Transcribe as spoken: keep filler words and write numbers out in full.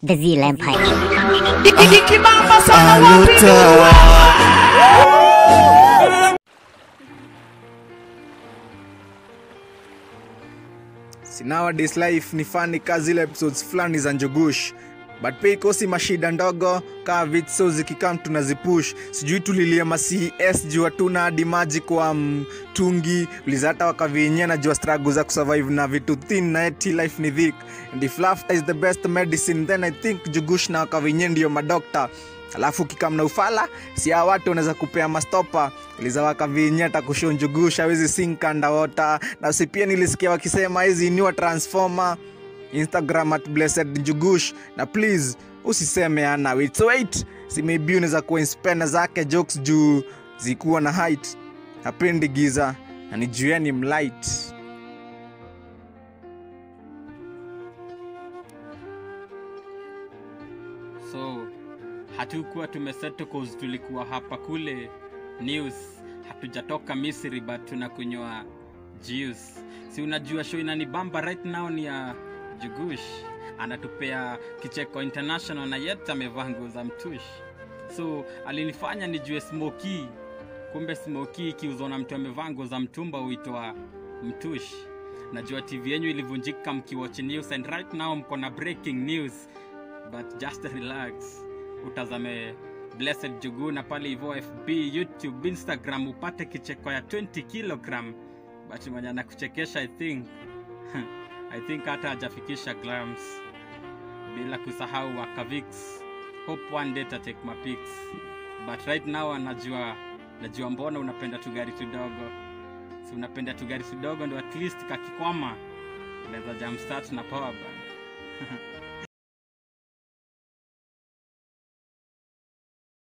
the Zeal Empire. See, nowadays life ni funny kazi ile episodes fulani za Njugush. But pia ikosi mashida ndogo kaa vitso zikikam tunazipush. Sijui tulilia ma C S juu hatuna hadi maji kwa mtungi. Ulizata wakavinyia na jua struggle za kusurvive na vitu thin na eti life ni thick. And if laughter is the best medicine, then I think Njugush na wakavinyia ndio madokta. Alafu kikam na ufala, si ya watu wanaweza kupea mastopa. Uliza wakavinyia takusho Njugush hawezi sink underwater. Na si pia nilisikia wakisema hizi new transformer. Instagram at blessed Njugush. Na please usiseme ana wait so wait. Si maybe unaweza kuinspire zake jokes juu zikuwa na height. Hapendi giza na ni juu yani mlight. So hatukuwa tumeseto cause tulikuwa hapa kule news. Hatujatoka Misri but tunakunywa juice. Si unajua show inanibamba right now ni ya Njugush. Anatupea kicheko international na yet amevaa nguo za mtush. So alinifanya nijue smoky. Kumbe smoky kiuzwa na mtu amevaa nguo za mtumba huitwa mtush. Najua T V yenu ilivunjika mkiwatch news and right now mko na breaking news. But just relax. Utazame Blessed Njugu na pale hivyo F B, YouTube, Instagram upate kicheko ya twenty kilogram. But mwenye anakuchekesha I think I think hata hajafikisha grams. Bila kusahau Wakavix. Hope one day ta take my pics. But right now anajua najua mbona unapenda tugari tudogo. Si unapenda tugari tudogo ndo at least kakikwama unaweza jump start na power bank.